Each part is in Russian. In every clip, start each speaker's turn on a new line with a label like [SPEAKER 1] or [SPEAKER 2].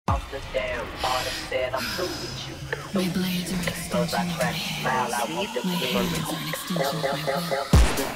[SPEAKER 1] My blades are an extension of my hands. My hands are an extension of my work.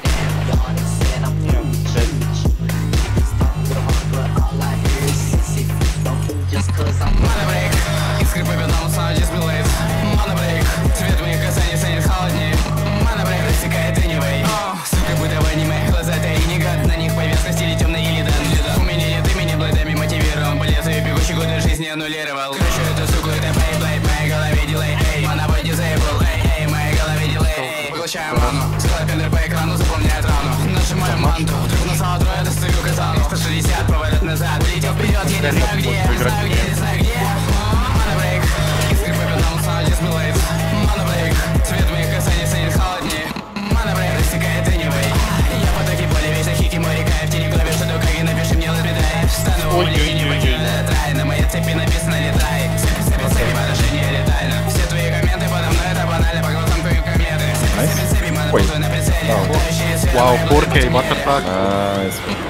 [SPEAKER 2] Монобрейк, искры по бедному снова дисплей. Монобрейк, цвет моих касаний станет холоднее. Монобрейк рассекает anyway. Сука, будто в аниме, глаза таи не гад. На них повязка в стиле темный или дан. У меня нет имени, блэдами мотивирован. По лезвию бегущий годы жизни аннулировал. Кручу эту суку, это плей, в моей голове дилей. Эй, монобой дизейбл, эй, в моей голове дилей. Эй, поглощаю ману, скалпендер по экрану заполняет рану. Нажимаю манту, вдруг насала трое, достаю казану. 160, поворот назад, улетел вперед, я не знаю где, не знаю где. Монобрейк, искры по бедному снова дисплей. Монобрейк, цвет моих касаний станет холоднее. Монобрейк рассекает anyway. Я по таки поле, весь ахики мой река. В тени голове, что докаги, напиши мне лабидай. Встану в улике, не покидаю трай. На моей цепи написано летай. Цепи, выражение летально. Все твои комменты подо мной, это банально. По глазам твои кометы. Цепи, монобрейк на прицеле.
[SPEAKER 3] Wow, 4K, what the fuck?